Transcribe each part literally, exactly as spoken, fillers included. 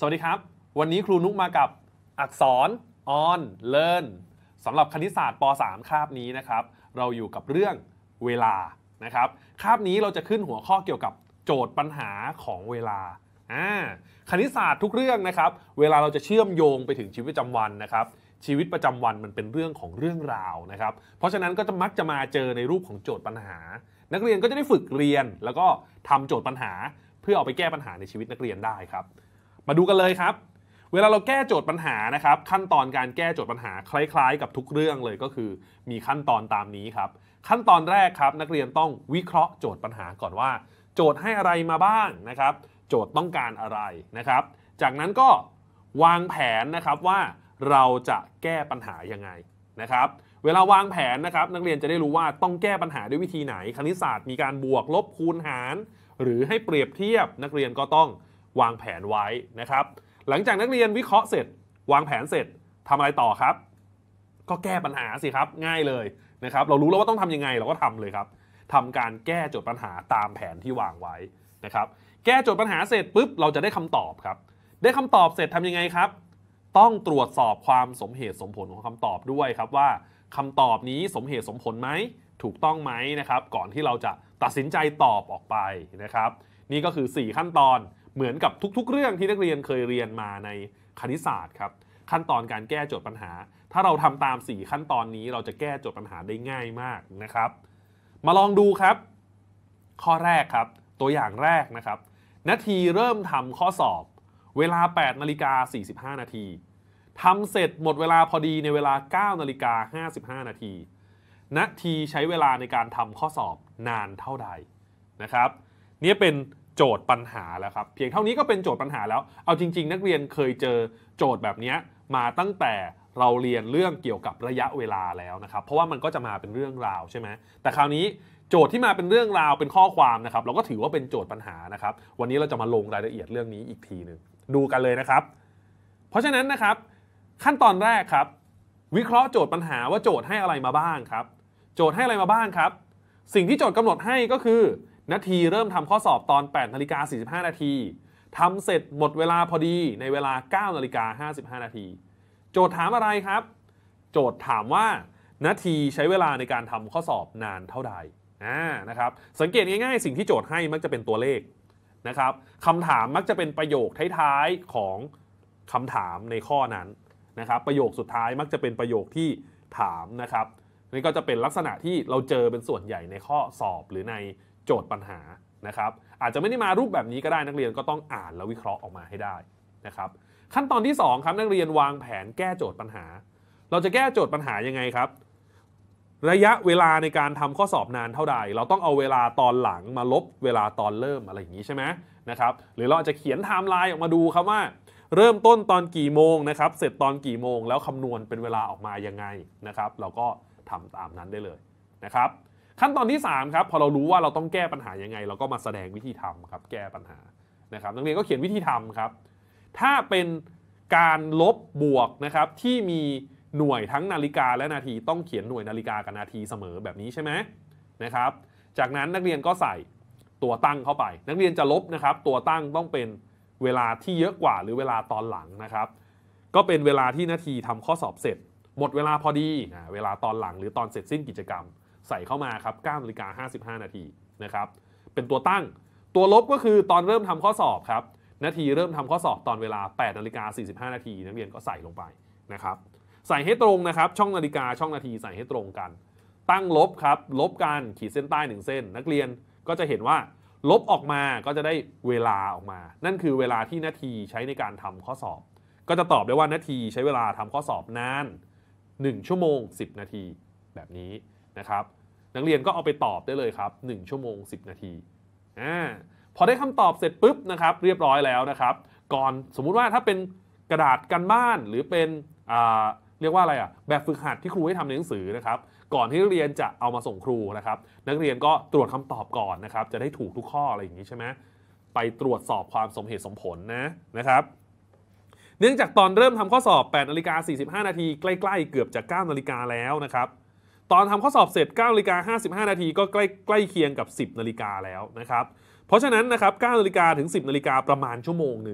สวัสดีครับวันนี้ครูนุกมากับอักษร on learn สำหรับคณิตศาสตร์ป .สาม คาบนี้นะครับเราอยู่กับเรื่องเวลานะครับคาบนี้เราจะขึ้นหัวข้อเกี่ยวกับโจทย์ปัญหาของเวลาอ่าคณิตศาสตร์ทุกเรื่องนะครับเวลาเราจะเชื่อมโยงไปถึงชีวิตประจำวันนะครับชีวิตประจำวันมันเป็นเรื่องของเรื่องราวนะครับเพราะฉะนั้นก็จะมักจะมาเจอในรูปของโจทย์ปัญหานักเรียนก็จะได้ฝึกเรียนแล้วก็ทำโจทย์ปัญหาเพื่อเอาไปแก้ปัญหาในชีวิตนักเรียนได้ครับมาดูกันเลยครับเวลาเราแก้โจทย์ปัญหานะครับขั้นตอนการแก้โจทย์ปัญหาคล้ายๆกับทุกเรื่องเลยก็คือมีขั้นตอนตามนี้ครับขั้นตอนแรกครับนักเรียนต้องวิเคราะห์โจทย์ปัญหาก่อนว่าโจทย์ให้อะไรมาบ้างนะครับโจทย์ต้องการอะไรนะครับจากนั้นก็วางแผนนะครับว่าเราจะแก้ปัญหายังไงนะครับเวลาวางแผนนะครับนักเรียนจะได้รู้ว่าต้องแก้ปัญหาด้วยวิธีไหนคณิตศาสตร์มีการบวกลบคูณหารหรือให้เปรียบเทียบนักเรียนก็ต้องวางแผนไว้นะครับหลังจากนักเรียนวิเคราะห์เสร็จวางแผนเสร็จทำอะไรต่อครับก็แก้ปัญหาสิครับง่ายเลยนะครับเรารู้แล้วว่าต้องทำยังไงเราก็ทำเลยครับทำการแก้โจทย์ปัญหาตามแผนที่วางไว้นะครับแก้โจทย์ปัญหาเสร็จปุ๊บเราจะได้คำตอบครับได้คำตอบเสร็จทำยังไงครับต้องตรวจสอบความสมเหตุสมผลของคำตอบด้วยครับว่าคำตอบนี้สมเหตุสมผลไหมถูกต้องไหมนะครับก่อนที่เราจะตัดสินใจตอบออกไปนะครับนี่ก็คือสี่ขั้นตอนเหมือนกับทุกๆเรื่องที่นักเรียนเคยเรียนมาในคณิตศาสตร์ครับขั้นตอนการแก้โจทย์ปัญหาถ้าเราทำตามสี่ขั้นตอนนี้เราจะแก้โจทย์ปัญหาได้ง่ายมากนะครับมาลองดูครับข้อแรกครับตัวอย่างแรกนะครับนาทีเริ่มทำข้อสอบเวลาแปดนาฬิกาสี่สิบห้านาทีทำเสร็จหมดเวลาพอดีในเวลาเก้านาฬิกาห้าสิบห้านาทีนาทีใช้เวลาในการทำข้อสอบนานเท่าใดนะครับนี่เป็นโจทย์ปัญหาแล้วครับเพียงเท่านี้ก็เป็นโจทย์ปัญหาแล้วเอาจริงๆนักเรียนเคยเจอโจทย์แบบนี้มาตั้งแต่เราเรียนเรื่องเกี่ยวกับระยะเวลาแล้วนะครับเพราะว่ามันก็จะมาเป็นเรื่องราวใช่ไหมแต่คราวนี้โจทย์ที่มาเป็นเรื่องราวเป็นข้อความนะครับเราก็ถือว่าเป็นโจทย์ปัญหานะครับวันนี้เราจะมาลงรายละเอียดเรื่องนี้อีกทีหนึ่งดูกันเลยนะครับเพราะฉะนั้นนะครับขั้นตอนแรกครับวิเคราะห์โจทย์ปัญหาว่าโจทย์ให้อะไรมาบ้างครับโจทย์ให้อะไรมาบ้างครับสิ่งที่โจทย์กำหนดให้ก็คือนาทีเริ่มทำข้อสอบตอนแปดนาฬิกาสี่สิบห้านาทีทำเสร็จหมดเวลาพอดีในเวลาเก้านาฬิกาห้าสิบห้านาทีโจทย์ถามอะไรครับโจทย์ถามว่านาทีใช้เวลาในการทำข้อสอบนานเท่าใดอ่านะครับสังเกตง่ายๆสิ่งที่โจทย์ให้มักจะเป็นตัวเลขนะครับคำถามมักจะเป็นประโยคท้ายๆของคำถามในข้อนั้นนะครับประโยคสุดท้ายมักจะเป็นประโยคที่ถามนะครับนี่ก็จะเป็นลักษณะที่เราเจอเป็นส่วนใหญ่ในข้อสอบหรือในโจทย์ปัญหานะครับอาจจะไม่ได้มารูปแบบนี้ก็ได้นักเรียนก็ต้องอ่านแล้ววิเคราะห์ออกมาให้ได้นะครับขั้นตอนที่สองครับนักเรียนวางแผนแก้โจทย์ปัญหาเราจะแก้โจทย์ปัญหายังไงครับระยะเวลาในการทำข้อสอบนานเท่าใดเราต้องเอาเวลาตอนหลังมาลบเวลาตอนเริ่มอะไรอย่างนี้ใช่ไหมนะครับหรือเราอาจจะเขียนไทม์ไลน์ออกมาดูครับว่าเริ่มต้นตอนกี่โมงนะครับเสร็จตอนกี่โมงแล้วคำนวณเป็นเวลาออกมายังไงนะครับเราก็ทำตามนั้นได้เลยนะครับขั้นตอนที่สามครับพอเรารู้ว่าเราต้องแก้ปัญหายังไงเราก็มาแสดงวิธีทำครับแก้ปัญหานะครับนักเรียนก็เขียนวิธีทำครับถ้าเป็นการลบบวกนะครับที่มีหน่วยทั้งนาฬิกาและนาทีต้องเขียนหน่วยนาฬิกากับนาทีเสมอแบบนี้ใช่ไหมนะครับจากนั้นนักเรียนก็ใส่ตัวตั้งเข้าไปนักเรียนจะลบนะครับตัวตั้งต้องเป็นเวลาที่เยอะกว่าหรือเวลาตอนหลังนะครับก็เป็นเวลาที่นาทีทำข้อสอบเสร็จหมดเวลาพอดีนะเวลาตอนหลังหรือตอนเสร็จสิ้นกิจกรรมใส่เข้ามาครับเก้านาฬิกาห้าสิบห้านาทีนะครับเป็นตัวตั้งตัวลบก็คือตอนเริ่มทำข้อสอบครับนาทีเริ่มทำข้อสอบตอนเวลาแปดนาฬิกาสี่สิบห้านาทีนักเรียนก็ใส่ลงไปนะครับใส่ให้ตรงนะครับช่องนาฬิกาช่องนาทีใส่ให้ตรงกันตั้งลบครับลบกันขีดเส้นใต้หนึ่งเส้นนักเรียนก็จะเห็นว่าลบออกมาก็จะได้เวลาออกมานั่นคือเวลาที่นาทีใช้ในการทำข้อสอบก็จะตอบได้ว่านาทีใช้เวลาทำข้อสอบนานหนึ่งชั่วโมงสิบนาทีแบบนี้นะครับนักเรียนก็เอาไปตอบได้เลยครับหนึ่งชั่วโมงสิบนาทีอ่าพอได้คำตอบเสร็จปุ๊บนะครับเรียบร้อยแล้วนะครับก่อนสมมุติว่าถ้าเป็นกระดาษการบ้านหรือเป็นอ่าเรียกว่าอะไรอ่ะแบบฝึกหัดที่ครูให้ทำในหนังสือนะครับก่อนที่นักเรียนจะเอามาส่งครูนะครับนักเรียนก็ตรวจคำตอบก่อนนะครับจะได้ถูกทุกข้ออะไรอย่างนี้ใช่ไหมไปตรวจสอบความสมเหตุสมผลนะนะครับเนื่องจากตอนเริ่มทำข้อสอบแปดนาฬิกาสี่สิบห้านาทีใกล้ๆเกือบจะเก้านาฬิกาแล้วนะครับตอนทำข้อสอบเสร็จเก้านาฬิกาห้าสิบห้านาทีก็ใกล้ใกล้เคียงกับสิบนาฬิกาแล้วนะครับเพราะฉะนั้นนะครับเก้านาฬิกาถึงสิบนาฬิกาประมาณชั่วโมงหนึ่ง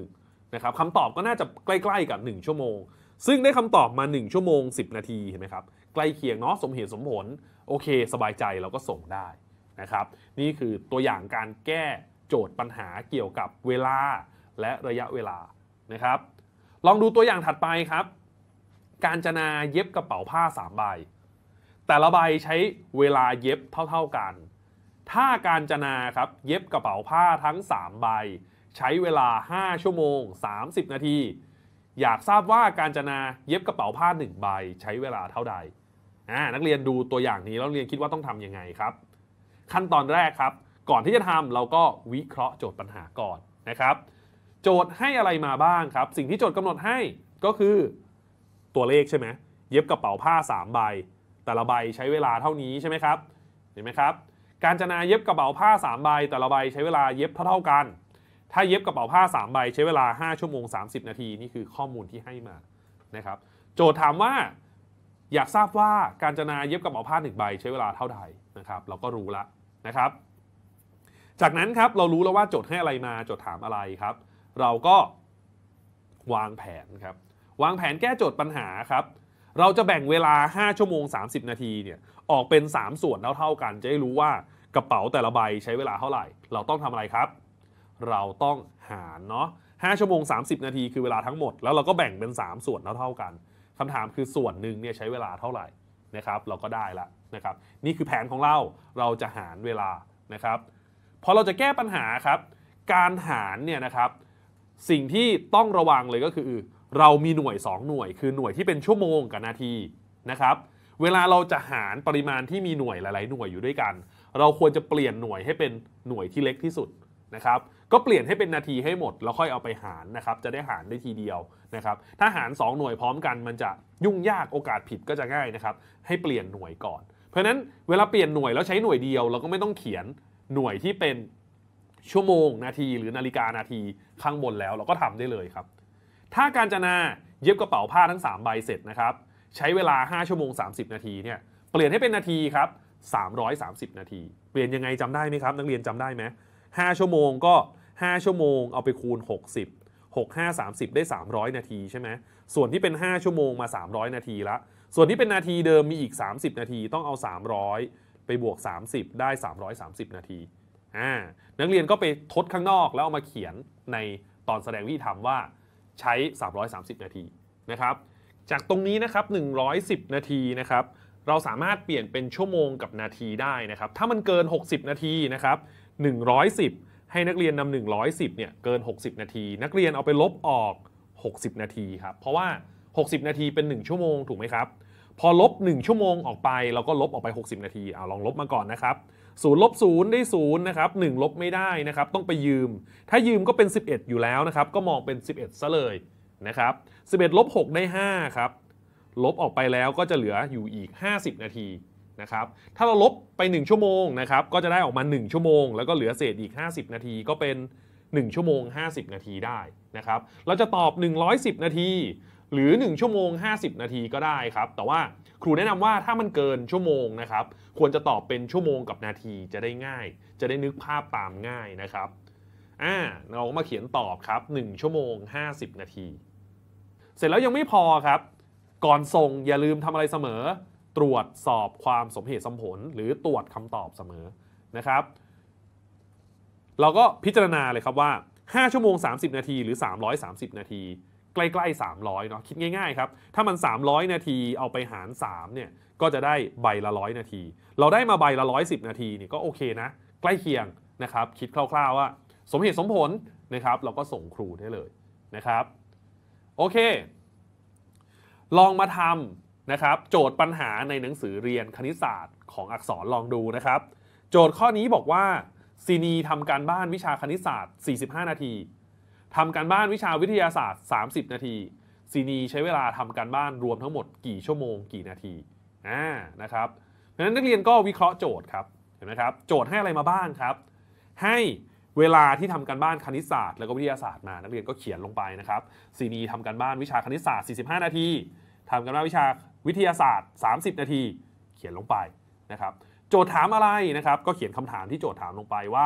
นะครับคำตอบก็น่าจะใกล้ๆกับหนึ่งชั่วโมงซึ่งได้คำตอบมาหนึ่งชั่วโมงสิบนาทีเห็นไหมครับใกล้เคียงเนาะสมเหตุสมผลโอเคสบายใจเราก็ส่งได้นะครับนี่คือตัวอย่างการแก้โจทย์ปัญหาเกี่ยวกับเวลาและระยะเวลานะครับลองดูตัวอย่างถัดไปครับกาญจนาเย็บกระเป๋าผ้าสามใบแต่ละใบใช้เวลาเย็บเท่าๆกันถ้ากาญจนาครับเย็บกระเป๋าผ้าทั้งสามใบใช้เวลาห้าชั่วโมงสามสิบนาทีอยากทราบว่ากาญจนาเย็บกระเป๋าผ้าหนึ่งใบใช้เวลาเท่าใดอ่านักเรียนดูตัวอย่างนี้แล้วเรียนคิดว่าต้องทำยังไงครับขั้นตอนแรกครับก่อนที่จะทำเราก็วิเคราะห์โจทย์ปัญหาก่อนนะครับโจทย์ให้อะไรมาบ้างครับสิ่งที่โจทย์กำหนดให้ก็คือตัวเลขใช่ไหมเย็บกระเป๋าผ้าสามใบแต่ละใบใช้เวลาเท่านี้ใช่ไหมครับเห็นไหมครับกาญจนาเย็บกระเป๋าผ้าสามใบแต่ละใบใช้เวลาเย็บเท่าๆกันถ้าเย็บกระเป๋าผ้าสามใบใช้เวลาห้าชั่วโมงสามสิบนาทีนี่คือข้อมูลที่ให้มานะครับโจทย์ถามว่าอยากทราบว่ากาญจนาเย็บกระเป๋าผ้าหนึ่งใบใช้เวลาเท่าใดนะครับเราก็รู้ละนะครับจากนั้นครับเรารู้แล้วว่าโจทย์ให้อะไรมาโจทย์ถามอะไรครับเราก็วางแผนครับวางแผนแก้โจทย์ปัญหาครับเราจะแบ่งเวลาห้าชั่วโมงสามสิบนาทีเนี่ยออกเป็นสามส่วนเท่าๆกันจะได้รู้ว่ากระเป๋าแต่ละใบใช้เวลาเท่าไหร่เราต้องทำอะไรครับเราต้องหารเนาะห้าชั่วโมงสามสิบนาทีคือเวลาทั้งหมดแล้วเราก็แบ่งเป็นสามส่วนเท่าๆกันคำถามคือส่วนหนึ่งเนี่ยใช้เวลาเท่าไหร่นะครับเราก็ได้ละนะครับนี่คือแผนของเราเราจะหารเวลานะครับพอเราจะแก้ปัญหาครับการหารเนี่ยนะครับสิ่งที่ต้องระวังเลยก็คือเรามีหน่วยสองหน่วยคือหน่วยที่เป็นชั่วโมงกับนาทีนะครับเวลาเราจะหารปริมาณที่มีหน่วยหลายๆหน่วยอยู่ด้วยกันเราควรจะเปลี่ยนหน่วยให้เป็นหน่วยที่เล็กที่สุดนะครับก็เปลี่ยนให้เป็นนาทีให้หมดแล้วค่อยเอาไปหารนะครับจะได้หารได้ทีเดียวนะครับถ้าหารสองหน่วยพร้อมกันมันจะยุ่งยากโอกาสผิดก็จะง่ายนะครับให้เปลี่ยนหน่วยก่อนเพราะฉะนั้นเวลาเปลี่ยนหน่วยแล้วใช้หน่วยเดียวเราก็ไม่ต้องเขียนหน่วยที่เป็นชั่วโมงนาทีหรือนาฬิกานาทีข้างบนแล้วเราก็ทำได้เลยครับถ้ากาญจนาเย็บกระเป๋าผ้าทั้งสามใบเสร็จนะครับใช้เวลาห้าชั่วโมงสามสิบนาทีเนี่ยเปลี่ยนให้เป็นนาทีครับสามร้อยสามสิบนาทีเปลี่ยนยังไงจำได้ไหมครับนักเรียนจำได้ไหมห้าชั่วโมงก็ห้าชั่วโมงเอาไปคูณหกสิบ หก ห้า สามสิบได้สามร้อยนาทีใช่ไหมส่วนที่เป็นห้าชั่วโมงมาสามร้อยนาทีละส่วนที่เป็นนาทีเดิมมีอีกสามสิบนาทีต้องเอาสามร้อยไปบวกสามสิบได้สามร้อยสามสิบนาทีอ่านักเรียนก็ไปทดข้างนอกแล้วเอามาเขียนในตอนแสดงวิธีทำว่าใช้สามร้อยสามสิบนาทีนะครับจากตรงนี้นะครับหนึ่งร้อยสิบนาทีนะครับเราสามารถเปลี่ยนเป็นชั่วโมงกับนาทีได้นะครับถ้ามันเกินหกสิบนาทีนะครับหนึ่งร้อยสิบให้นักเรียนนำหนึ่งร้อยสิบเนี่ยเกินหกสิบนาทีนักเรียนเอาไปลบออกหกสิบนาทีครับเพราะว่าหกสิบนาทีเป็นหนึ่งชั่วโมงถูกไหมครับพอลบหนึ่งชั่วโมงออกไปเราก็ลบออกไปหกสิบนาทีเอาลองลบมาก่อนนะครับศูนย์ลบศูนย์ได้ศูนย์นะครับหนึ่งลบไม่ได้นะครับต้องไปยืมถ้ายืมก็เป็นสิบเอ็ดอยู่แล้วนะครับก็มองเป็นสิบเอ็ดซะเลยนะครับสิบเอ็ดลบหกได้ห้าครับลบออกไปแล้วก็จะเหลืออยู่อีกห้าสิบนาทีนะครับถ้าเราลบไปหนึ่งชั่วโมงนะครับก็จะได้ออกมาหนึ่งชั่วโมงแล้วก็เหลือเศษอีกห้าสิบนาทีก็เป็นหนึ่งชั่วโมงห้าสิบนาทีได้นะครับเราจะตอบหนึ่งร้อยสิบนาทีหรือหนึ่งชั่วโมงห้าสิบนาทีก็ได้ครับแต่ว่าครูแนะนำว่าถ้ามันเกินชั่วโมงนะครับควรจะตอบเป็นชั่วโมงกับนาทีจะได้ง่ายจะได้นึกภาพตามง่ายนะครับอ่าเรามาเขียนตอบครับหนึ่งชั่วโมงห้าสิบนาทีเสร็จแล้วยังไม่พอครับก่อนส่งอย่าลืมทำอะไรเสมอตรวจสอบความสมเหตุสมผลหรือตรวจคำตอบเสมอนะครับเราก็พิจารณาเลยครับว่าห้าชั่วโมงสามสิบนาทีหรือสามร้อยสามสิบนาทีใกล้ๆสามร้อยเนาะคิดง่ายๆครับถ้ามันสามร้อยนาทีเอาไปหารสามเนี่ยก็จะได้ใบละหนึ่งร้อยนาทีเราได้มาใบละหนึ่งร้อยสิบนาทีนี่ก็โอเคนะใกล้เคียงนะครับคิดคร่าวๆว่าสมเหตุสมผลนะครับเราก็ส่งครูได้เลยนะครับโอเคลองมาทำนะครับโจทย์ปัญหาในหนังสือเรียนคณิตศาสตร์ของอักษรลองดูนะครับโจทย์ข้อนี้บอกว่าซีนีทำการบ้านวิชาคณิตศาสตร์สี่สิบห้านาทีทำการบ้านวิชาวิทยาศาสตร์สามสิบนาทีซีนีใช้เวลาทำการบ้านรวมทั้งหมดกี่ชั่วโมงกี่นาทีอ่านะครับดังนั้นนักเรียนก็วิเคราะห์โจทย์ครับเห็นไหมครับโจทย์ให้อะไรมาบ้างครับให้เวลาที่ทำการบ้านคณิตศาสตร์แล้วก็วิทยาศาสตร์มานักเรียนก็เขียนลงไปนะครับซีนีทำการบ้านวิชาคณิตศาสตร์สี่สิบห้านาทีทำการบ้านวิชาวิทยาศาสตร์สามสิบนาทีเขียนลงไปนะครับโจทย์ถามอะไรนะครับก็เขียนคำถามที่โจทย์ถามลงไปว่า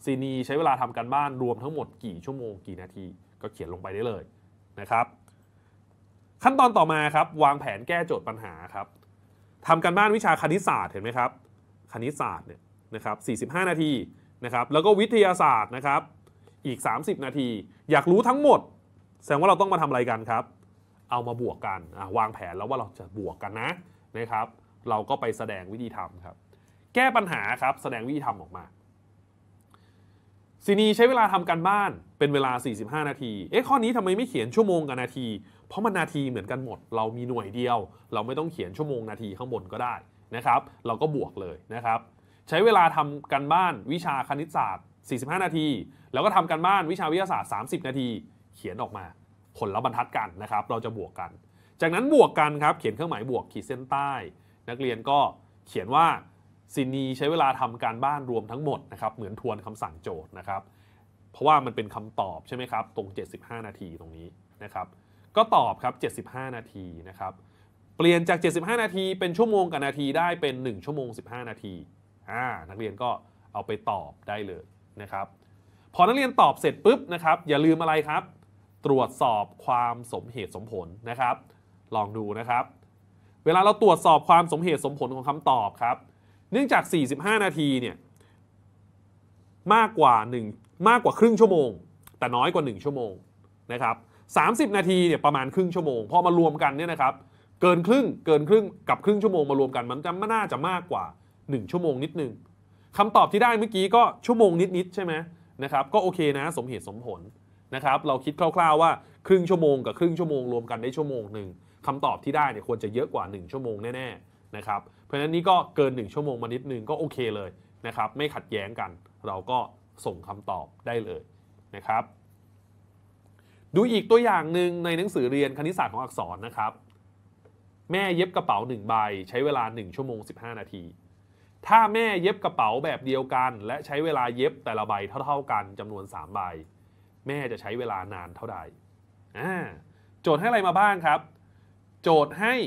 ซีนีใช้เวลาทำการบ้านรวมทั้งหมดกี่ชั่วโมงกี่นาทีก็เขียนลงไปได้เลยนะครับขั้นตอนต่อมาครับวางแผนแก้โจทย์ปัญหาครับทำการบ้านวิชาคณิตศาสตร์เห็นไหมครับคณิตศาสตร์เนี่ยนะครับสี่สิบห้านาทีนะครับแล้วก็วิทยาศาสตร์นะครับอีกสามสิบนาทีอยากรู้ทั้งหมดแสดงว่าเราต้องมาทำอะไรกันครับเอามาบวกกันวางแผนแล้วว่าเราจะบวกกันนะนะครับเราก็ไปแสดงวิธีทำครับแก้ปัญหาครับแสดงวิธีทำออกมาซีนีใช้เวลาทำการบ้านเป็นเวลาสี่สิบห้านาทีเอ๊ะข้อนี้ทำไมไม่เขียนชั่วโมงกับนาทีเพราะมันนาทีเหมือนกันหมดเรามีหน่วยเดียวเราไม่ต้องเขียนชั่วโมงนาทีข้างบนก็ได้นะครับเราก็บวกเลยนะครับใช้เวลาทำการบ้านวิชาคณิตศาสตร์สี่สิบห้านาทีแล้วก็ทำการบ้านวิชาวิทยาศาสตร์สามสิบนาทีเขียนออกมาผลลัพธ์บรรทัดกันนะครับเราจะบวกกันจากนั้นบวกกันครับเขียนเครื่องหมายบวกขีดเส้นใต้นักเรียนก็เขียนว่าซีนีใช้เวลาทำการบ้านรวมทั้งหมดนะครับเหมือนทวนคำสั่งโจทย์นะครับเพราะว่ามันเป็นคำตอบใช่ไหมครับตรงเจ็ดสิบห้านาทีตรงนี้นะครับก็ตอบครับเจ็ดสิบห้านาทีนะครับเปลี่ยนจากเจ็ดสิบห้านาทีเป็นชั่วโมงกับนาทีได้เป็นหนึ่งชั่วโมงสิบห้านาทีอ่านักเรียนก็เอาไปตอบได้เลยนะครับพอนักเรียนตอบเสร็จปุ๊บนะครับอย่าลืมอะไรครับตรวจสอบความสมเหตุสมผลนะครับลองดูนะครับเวลาเราตรวจสอบความสมเหตุสมผลของคำตอบครับเนื่องจากสี่สิบห้านาทีเนี่ยมากกว่า1มากกว่าครึ่งชั่วโมงแต่น้อยกว่าหนึ่งชั่วโมงนะครับสามสิบนาทีเนี่ยประมาณครึ่งชั่วโมงพอมารวมกันเนี่ยนะครับเกินครึ่งเกินครึ่งกับครึ่งชั่วโมงมารวมกันมันจะไม่น่าจะมากกว่าหนึ่งชั่วโมงนิดนึงคำตอบที่ได้เมื่อกี้ก็ชั่วโมงนิดๆใช่ไหมนะครับก็โอเคนะสมเหตุสมผลนะครับเราคิดคร่าวๆว่าครึ่งชั่วโมงกับครึ่งชั่วโมงรวมกันได้ชั่วโมงหนึ่งคำตอบที่ได้เนี่ยควรจะเยอะกว่าหนึ่งชั่วโมงแน่ๆนะครับเพราะฉะนั้นนี่ก็เกินหนึ่งชั่วโมงมานิดนึงก็โอเคเลยนะครับไม่ขัดแย้งกันเราก็ส่งคำตอบได้เลยนะครับดูอีกตัวอย่างหนึ่งในหนังสือเรียนคณิตศาสตร์ของอักษรนะครับแม่เย็บกระเป๋าหนึ่งใบใช้เวลาหนึ่งชั่วโมงสิบห้านาทีถ้าแม่เย็บกระเป๋าแบบเดียวกันและใช้เวลาเย็บแต่ละใบเท่าๆกันจำนวนสามใบแม่จะใช้เวลานานเท่าใดอ่าโจทย์ให้อะไรมาบ้างครับโจทย์ให้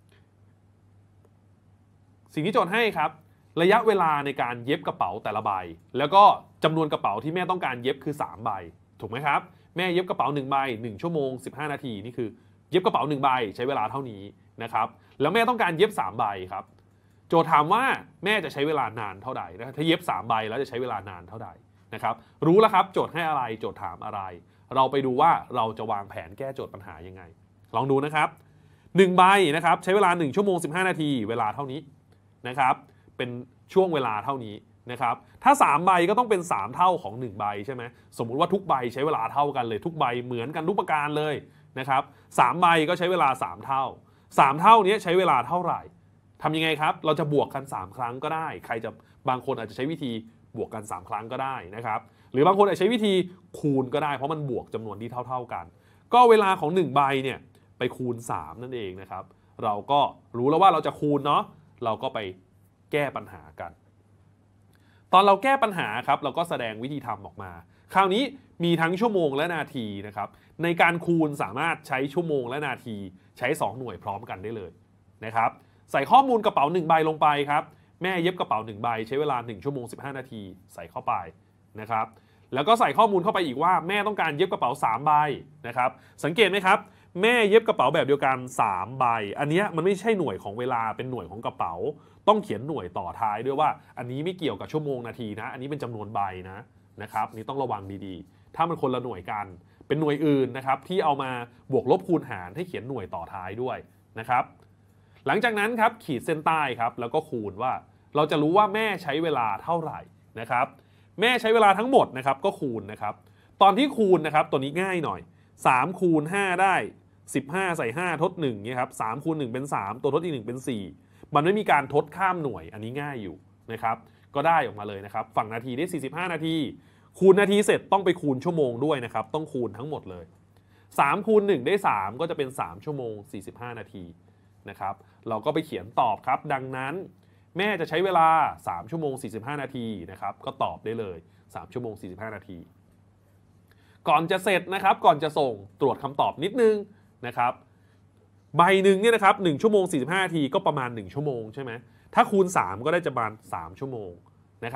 สิ่งที่โจทย์ให้ครับระยะเวลาในการเย็บกระเป๋าแต่ละใบแล้วก็จำนวนกระเป๋าที่แม่ต้องการเย็บคือสามใบถูกไหมครับแม่เย็บกระเป๋าหนึ่งใบหนึ่งชั่วโมงสิบห้านาทีนี่คือเย็บกระเป๋าหนึ่งใบใช้เวลาเท่านี้นะครับแล้วแม่ต้องการเย็บสามใบครับโจทย์ถามว่าแม่จะใช้เวลานานเท่าใดนะถ้าเย็บสามใบแล้วจะใช้เวลานานเท่าใดนะครับรู้แล้วครับโจทย์ให้อะไรโจทย์ถามอะไรเราไปดูว่าเราจะวางแผนแก้โจทย์ปัญหายังไงลองดูนะครับหนึ่งใบนะครับใช้เวลาหนึ่งชั่วโมงสิบห้านาทีเวลาเท่านี้นะครับเป็นช่วงเวลาเท่านี้นะครับถ้าสามใบก็ต้องเป็นสามเท่าของหนึ่งใบใช่ไหมสมมุติว่าทุกใบใช้เวลาเท่ากันเลยทุกใบเหมือนกันทุกประการเลยนะครับสามใบก็ใช้เวลาสามเท่าสามเท่านี้ใช้เวลาเท่าไหร่ทำยังไงครับเราจะบวกกันสามครั้งก็ได้ใครจะบางคนอาจจะใช้วิธีบวกกันสามครั้งก็ได้นะครับหรือบางคนอาจจะใช้วิธีคูณก็ได้เพราะมันบวกจำนวนที่เท่าๆกันก็เวลาของหนึ่งใบเนี่ยไปคูณสามนั่นเองนะครับเราก็รู้แล้วว่าเราจะคูณเนาะเราก็ไปแก้ปัญหากันตอนเราแก้ปัญหาครับเราก็แสดงวิธีทำออกมาคราวนี้มีทั้งชั่วโมงและนาทีนะครับในการคูณสามารถใช้ชั่วโมงและนาทีใช้สองหน่วยพร้อมกันได้เลยนะครับใส่ข้อมูลกระเป๋าหนึ่งใบลงไปครับแม่เย็บกระเป๋าหนึ่งใบใช้เวลาหนึ่งชั่วโมงสิบห้านาทีใส่เข้าไปนะครับแล้วก็ใส่ข้อมูลเข้าไปอีกว่าแม่ต้องการเย็บกระเป๋าสามใบนะครับสังเกตไหมครับแม่เย็บกระเป๋าแบบเดียวกันสามใบอันนี้มันไม่ใช่หน่วยของเวลาเป็นหน่วยของกระเป๋าต้องเขียนหน่วยต่อท้ายด้วยว่าอันนี้ไม่เกี่ยวกับชั่วโมงนาทีนะอันนี้เป็นจำนวนใบนะนะครับนี่ต้องระวังดีๆถ้ามันคนละหน่วยกันเป็นหน่วยอื่นนะครับที่เอามาบวกลบคูณหารให้เขียนหน่วยต่อท้ายด้วยนะครับหลังจากนั้นครับขีดเส้นใต้ครับแล้วก็คูณว่าเราจะรู้ว่าแม่ใช้เวลาเท่าไหร่นะครับแม่ใช้เวลาทั้งหมดนะครับก็คูณนะครับตอนที่คูณนะครับตัวนี้ง่ายหน่อยสามคูณห้าได้สิบห้าใส่ห้าทดหนึ่งเนี่ยครับสามคูณหนึ่งเป็นสามตัวทดอีกหนึ่งเป็นสี่มันไม่มีการทดข้ามหน่วยอันนี้ง่ายอยู่นะครับก็ได้ออกมาเลยนะครับฝั่งนาทีได้สี่สิบห้านาทีคูณนาทีเสร็จต้องไปคูณชั่วโมงด้วยนะครับต้องคูณทั้งหมดเลยสามคูณหนึ่งได้สามก็จะเป็นสามชั่วโมงสี่สิบห้านาทีนะครับเราก็ไปเขียนตอบครับดังนั้นแม่จะใช้เวลาสามชั่วโมงสี่สิบห้านาทีนะครับก็ตอบได้เลยสามชั่วโมงสี่สิบห้านาทีก่อนจะเสร็จนะครับก่อนจะส่งตรวจคำตอบนิดนึงนะครับใบหนึ่งเนี่ยนะครับหนึ่งชั่วโมงสี่สิบห้านาทีก็ประมาณหนึ่งชั่วโมงใช่ไหมถ้าคูณสามก็ได้จะประมาณสามชั่วโมงนะครับ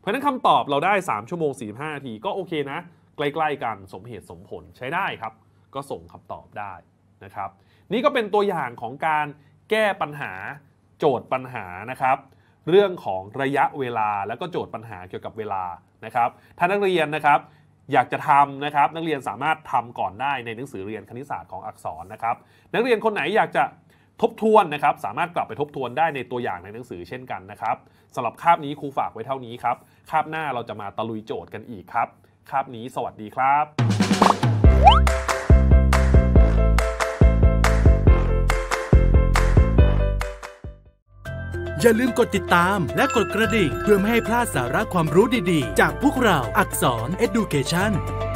เพราะฉะนั้นคำตอบเราได้สามชั่วโมงสี่สิบห้านาทีก็โอเคนะใกล้ๆกันสมเหตุสมผลใช้ได้ครับก็ส่งคำตอบได้นะครับนี่ก็เป็นตัวอย่างของการแก้ปัญหาโจทย์ปัญหานะครับเรื่องของระยะเวลาแล้วก็โจทย์ปัญหาเกี่ยวกับเวลานะครับถ้านักเรียนนะครับอยากจะทำนะครับนักเรียนสามารถทำก่อนได้ในหนังสือเรียนคณิตศาสตร์ของอักษรนะครับนักเรียนคนไหนอยากจะทบทวนนะครับสามารถกลับไปทบทวนได้ในตัวอย่างในหนังสือเช่นกันนะครับสำหรับคาบนี้ครูฝากไว้เท่านี้ครับคาบหน้าเราจะมาตะลุยโจทย์กันอีกครับคาบนี้สวัสดีครับอย่าลืมกดติดตามและกดกระดิ่งเพื่อไม่ให้พลาดสาระความรู้ดีๆจากพวกเราอักษร Education